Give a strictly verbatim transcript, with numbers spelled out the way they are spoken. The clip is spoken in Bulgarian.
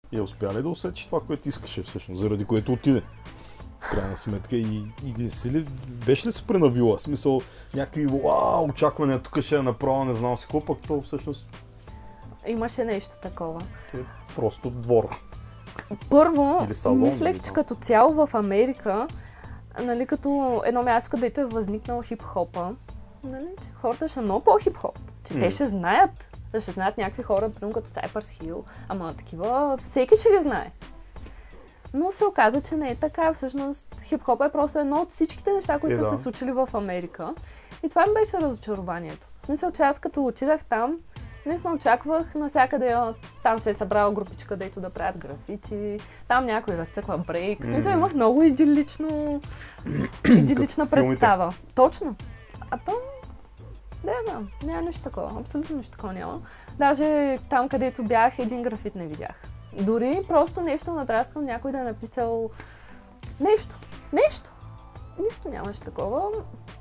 И успя ли да усетиш това, което искаше всъщност, заради което отиде? В крайна сметка и, и не си ли, беше ли се пренавила? В смисъл, някакви уау, очаквания, тук ще я направя, не знам си какво, пък то всъщност Имаше нещо такова. си е просто двор. Първо, Или салон, мислех, или че това. като цяло в Америка, нали, като едно място, където е възникнал хип-хопа, нали, че хората ще са много по-хип-хоп, че М. те ще знаят, ще знаят някакви хора, примерно като Cypress Hill, ама такива, всеки ще ги знае. Но се оказа, че не е така. Всъщност хип-хопа е просто едно от всичките неща, които Е, са да. се случили в Америка. И това ми беше разочарованието. В смисъл, че аз като отидах там, наистина очаквах навсякъде, а, там се е събрала групичка, дето да правят графити, там някой разцъква брейк. В смисъл, Мгм. имах много идилично, идилична Като в филмите. представа. Точно. А то, не знам, няма нищо такова. Абсолютно нищо такова няма. Даже там, където бях, един графит не видях. Дори просто нещо надраскам, някой да е написал нещо. Нещо. Нищо нямаше такова.